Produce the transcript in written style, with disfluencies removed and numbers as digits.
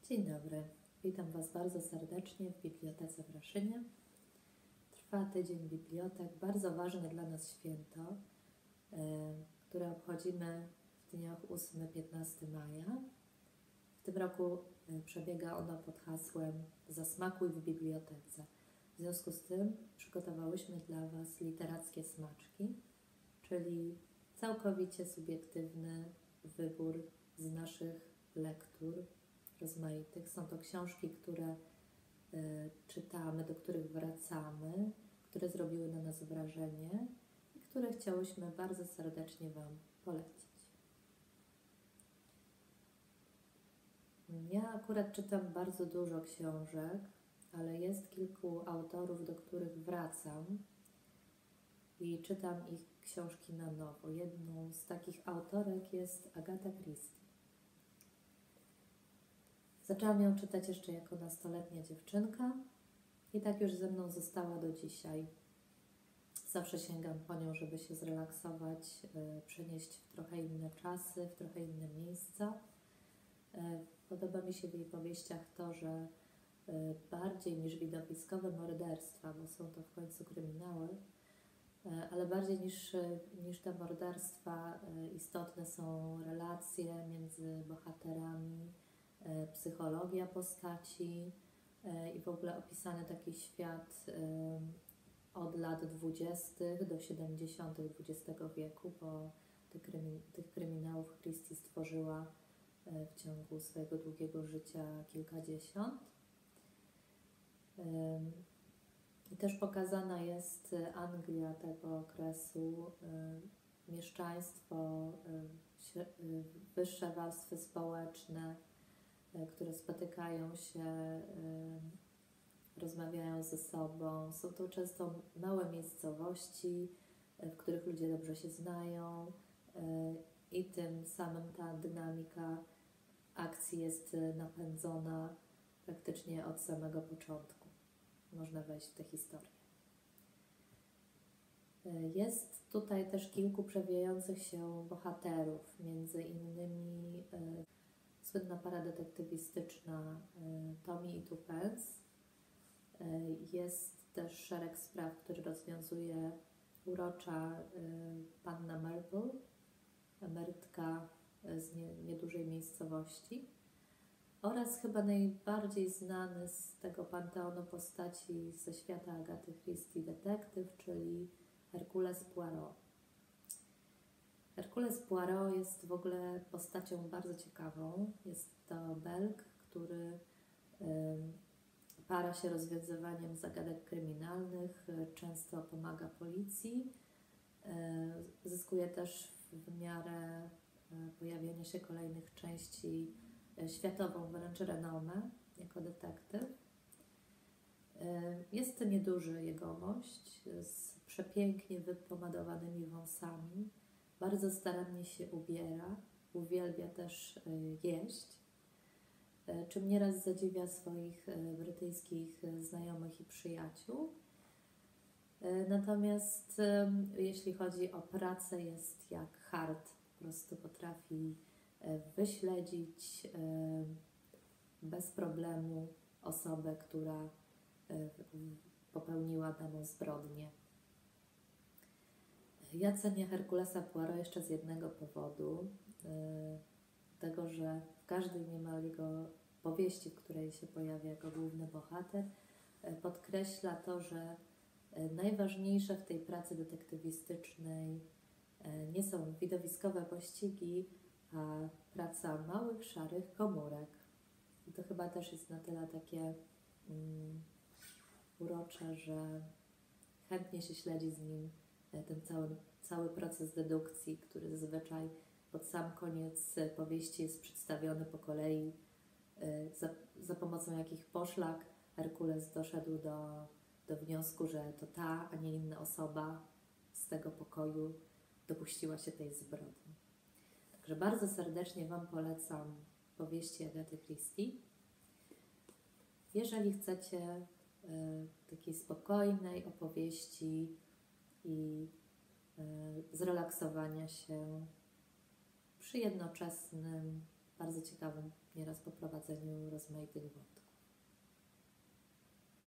Dzień dobry, witam Was bardzo serdecznie w Bibliotece w Raszynie. Trwa tydzień bibliotek, bardzo ważne dla nas święto, które obchodzimy w dniach 8-15 maja. W tym roku przebiega ono pod hasłem Zasmakuj w bibliotece. W związku z tym przygotowałyśmy dla Was literackie smaczki, czyli całkowicie subiektywny wybór z naszych lektur rozmaitych. Są to książki, które czytamy, do których wracamy, które zrobiły na nas wrażenie i które chciałyśmy bardzo serdecznie Wam polecić. Ja akurat czytam bardzo dużo książek, ale jest kilku autorów, do których wracam i czytam ich książki na nowo. Jedną z takich autorek jest Agatha Christie. Zaczęłam ją czytać jeszcze jako nastoletnia dziewczynka i tak już ze mną została do dzisiaj. Zawsze sięgam po nią, żeby się zrelaksować, przenieść w trochę inne czasy, w trochę inne miejsca. Podoba mi się w jej powieściach to, że bardziej niż widowiskowe morderstwa, bo są to w końcu kryminały, ale bardziej niż te morderstwa istotne są relacje między bohaterami, psychologia postaci i w ogóle opisany taki świat od lat 20. do 70. XX wieku, bo tych kryminałów Christie stworzyła w ciągu swojego długiego życia kilkadziesiąt. I też pokazana jest Anglia tego okresu, mieszczaństwo, wyższe warstwy społeczne, które spotykają się, rozmawiają ze sobą. Są to często małe miejscowości, w których ludzie dobrze się znają i tym samym ta dynamika akcji jest napędzona praktycznie od samego początku. Można wejść w tę historię. Jest tutaj też kilku przewijających się bohaterów, między innymi słynna para detektywistyczna Tommy i Tuppence. Jest też szereg spraw, które rozwiązuje urocza panna Marple, emerytka z niedużej miejscowości. Oraz chyba najbardziej znany z tego panteonu postaci ze świata Agaty Christie detektyw, czyli Hercule Poirot. Hercule Poirot jest w ogóle postacią bardzo ciekawą. Jest to Belg, który para się rozwiązywaniem zagadek kryminalnych, często pomaga policji. Zyskuje też w miarę pojawienia się kolejnych części światową wręcz renomę jako detektyw. Jest to nieduży jegomość z przepięknie wypomadowanymi wąsami. Bardzo starannie się ubiera, uwielbia też jeść, czym nieraz zadziwia swoich brytyjskich znajomych i przyjaciół. Natomiast jeśli chodzi o pracę, jest jak hart, po prostu potrafi wyśledzić bez problemu osobę, która popełniła daną zbrodnię. Ja cenię Herculesa Poirot jeszcze z jednego powodu, tego, że w każdej niemal jego powieści, w której się pojawia jako główny bohater, podkreśla to, że najważniejsze w tej pracy detektywistycznej nie są widowiskowe pościgi, a praca małych, szarych komórek. I to chyba też jest na tyle takie urocze, że chętnie się śledzi z nim ten cały proces dedukcji, który zazwyczaj pod sam koniec powieści jest przedstawiony po kolei, za pomocą jakich poszlak Herkules doszedł do wniosku, że to ta, a nie inna osoba z tego pokoju dopuściła się tej zbrodni. Także bardzo serdecznie Wam polecam powieści Agaty Christie. Jeżeli chcecie takiej spokojnej opowieści i zrelaksowania się przy jednoczesnym bardzo ciekawym nieraz poprowadzeniu rozmaitych wątków.